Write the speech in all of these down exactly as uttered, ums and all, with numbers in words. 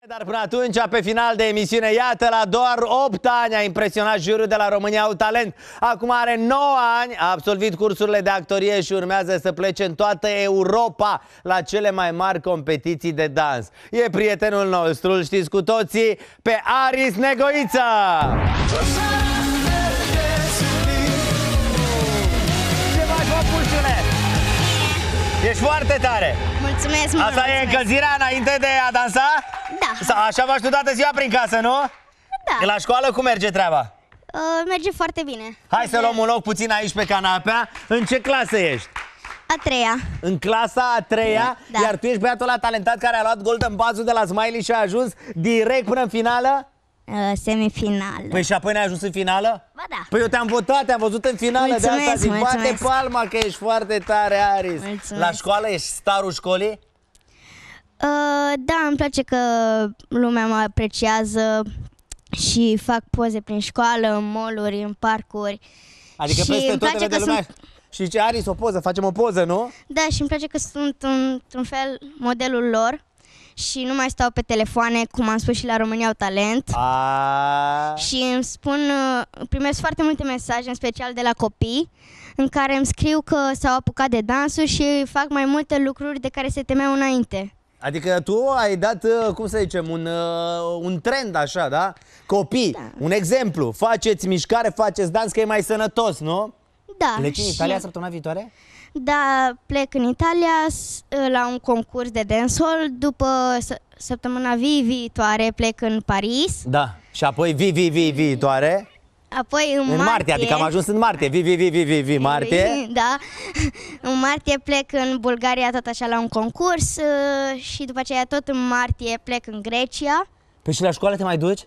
Dar până atunci, pe final de emisiune, iată, la doar opt ani a impresionat juriul de la România Au Talent. Acum are nouă ani, a absolvit cursurile de actorie și urmează să plece în toată Europa la cele mai mari competiții de dans. E prietenul nostru, îl știți cu toții, pe Aris Negoiță! Ce faci, mă, pușule? Ești foarte tare! Mulțumesc mult! Asta e încălzirea înainte de a dansa? Da. Așa faci tu toată ziua prin casă, nu? Da. La școală cum merge treaba? Uh, merge foarte bine. Hai să luăm un loc puțin aici pe canapea. În ce clasă ești? A treia. În clasa a treia? Da. Iar tu ești băiatul ăla talentat care a luat Golden Buzz-ul de la Smiley și a ajuns direct până în finală? Uh, semifinală. Păi și apoi n-ai ajuns în finală? Ba da. Păi eu te-am votat, te-am văzut în finală. Mulțumesc, de asta zic, bate mulțumesc. palma că ești foarte tare, Aris. Mulțumesc. La școală ești starul școlii? Uh, da, îmi place că lumea mă apreciază și fac poze prin școală, în mall-uri, în parcuri. Adică Și peste îmi tot te place vede că lumea sunt- și zice, Aris, o poză, facem o poză, nu? Da, și îmi place că sunt un- într-un fel modelul lor și nu mai stau pe telefoane, cum am spus și la România Au Talent. A... Și îmi spun, uh, primesc foarte multe mesaje, în special de la copii, în care îmi scriu că s-au apucat de dansuri și fac mai multe lucruri de care se temeau înainte. Adică tu ai dat, uh, cum să zicem, un, uh, un trend așa, da? Copii, Da. un exemplu, faceți mișcare, faceți dans, că e mai sănătos, nu? Da, Pleci în și- Italia săptămâna viitoare? Da, plec în Italia s- la un concurs de dancehall. După s- săptămâna vi viitoare plec în Paris. Da. Și apoi vi, vi, vi, viitoare? Apoi în, În martie, martie adică am ajuns în martie. Vi, vi, vi, vi, vi, vi, martie. Da. În martie plec în Bulgaria tot așa la un concurs uh, și după aceea tot în martie plec în Grecia. Păi și la școală te mai duci?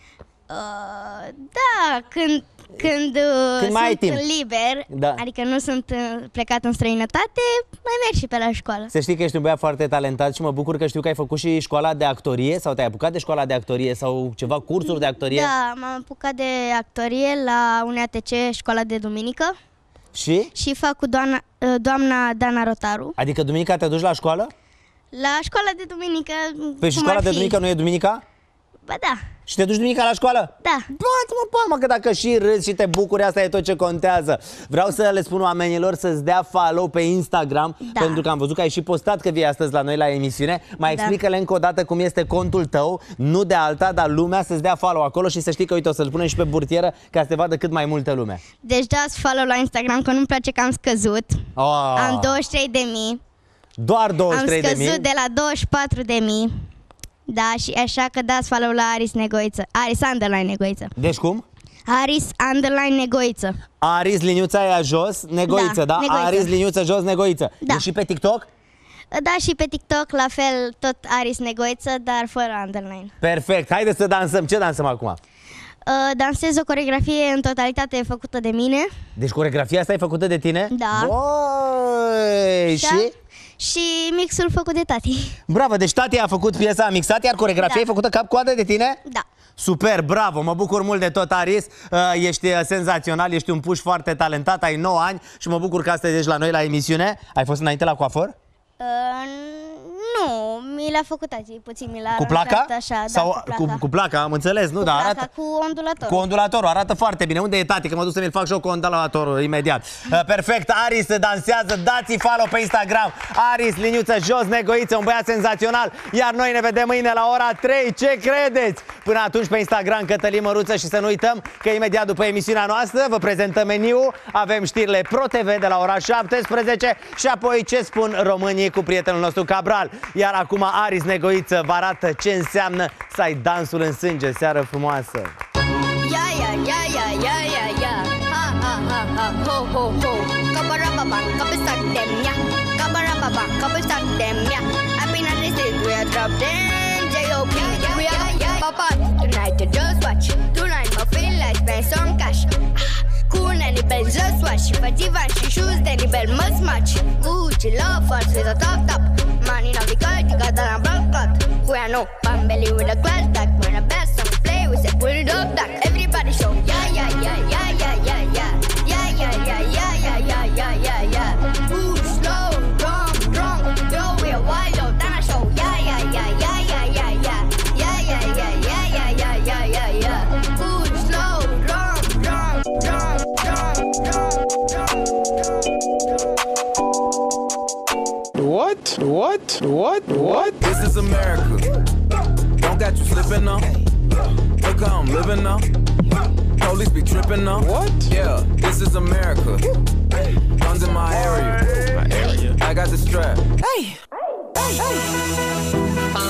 Uh, da, când, când, uh, Când mai ai sunt timp. liber, Da. adică nu sunt uh, plecat în străinătate, mai merg și pe la școală. Să știi că ești un băiat foarte talentat și mă bucur că știu că ai făcut și școala de actorie sau te-ai apucat de școala de actorie sau ceva cursuri de actorie. Da, m-am apucat de actorie la U N A T C, școala de duminică, Și? și fac cu doamna, uh, doamna Dana Rotaru. Adică duminica te duci la școală? La școala de duminică, Păi și cum școala ar de fi? duminică nu e duminica? Ba da, Și te duci duminica la școală? da. Bați-mă palma că dacă și râzi și te bucuri, asta e tot ce contează. Vreau să le spun oamenilor să-ți dea follow pe Instagram, Da. pentru că am văzut că ai și postat că vii astăzi la noi la emisiune. Mai Da. explică-le încă o dată cum este contul tău, nu de alta, dar lumea să-ți dea follow acolo și să știi că, uite, o să-l punem și pe burtieră ca să te vadă cât mai multă lume. Deci dați follow la Instagram, că nu-mi place că am scăzut. Oh, Am douăzeci și trei de mii. doar douăzeci și Am trei de scăzut mii. de la douăzeci și patru de mii. Da, și așa că dați follow la Aris Negoiță. Aris underline Negoiță. Deci cum? Aris underline Negoiță. Aris liniuța aia jos, Negoiță, da? Da, Negoiță. Aris liniuță jos, Negoiță. Da. E și pe TikTok? Da, și pe TikTok la fel tot Aris Negoiță, dar fără underline. Perfect. Haideți să dansăm. Ce dansăm acum? Uh, dansez o coreografie în totalitate făcută de mine. Deci coreografia asta e făcută de tine? Da. Băi, și? Și mixul făcut de tati. Bravo, deci tati a făcut piesa, a mixat, iar coreografia Da. e făcută cap-coadă de tine? Da. Super, bravo, mă bucur mult de tot, Aris. Uh, Ești uh, senzațional, ești un puș foarte talentat, ai nouă ani și mă bucur că astăzi ești la noi la emisiune. Ai fost înainte la coafor? Uh, nu, mi l-a făcut tati, puțin mi l-a Cu placa? aranjat așa, Sau da, cu placa. cu, cu placa, am înțeles, nu? Cu Dar placa, arată... cu ondulator. Cu ondulatorul, arată foarte bine. Unde e tati? Că mă duc să mi-l fac și eu cu ondulatorul imediat. Uh, Perfect, Aris dansează, dați-i follow pe Instagram. Aris, liniuță jos, Negoiță, un băiat senzațional. Iar noi ne vedem mâine la ora trei. Ce credeți? Până atunci pe Instagram Cătălin Măruță și să nu uităm că imediat după emisiunea noastră vă prezentăm meniul. Avem știrile Pro T V de la ora șaptesprezece și apoi ce spun românii cu prietenul nostru Cabral. Iar acum Aris Negoiță vă arată ce înseamnă să ai dansul în sânge. Seară frumoasă! Ya ya ya ya ya ya ya ha ha ha ha ho ho ho kabarababang kapisak dem ya kabarababang kapisak dem ya I've been on this is we are dropped in J O P we are papa tonight you just watch tonight I feel like spend some cash Cool and the bells just watch if I divan she shoes then the bell must match Gucci love us with a top top money now the car you got that blood clot we are no bambelly with a glass tag when a best some play we say pull it up that everybody show yeah yeah yeah yeah yeah yeah yeah yeah yeah yeah yeah yeah yeah yeah yeah yeah Ooh, slow drum drum yo we are wild out and I show yeah yeah yeah yeah yeah yeah yeah yeah What? What? What? This is America. Don't got you slipping now. Look how I'm living now. Police be tripping now. What? Yeah, this is America. Guns in my area. My area. I got the strap. Hey! Hey! Hey!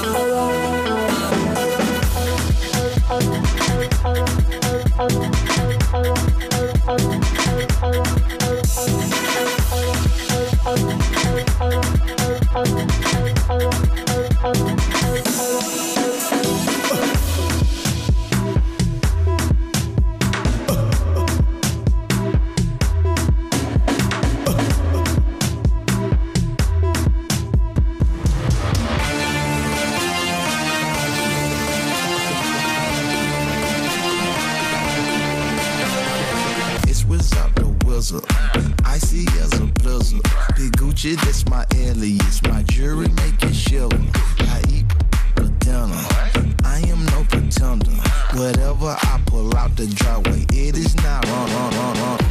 Icy as a blizzard. Big Gucci, that's my alias. My jewelry make it shiver. I eat for dinner. I am no pretender. Whatever I pull out the driveway, it is not wrong, wrong, wrong, wrong.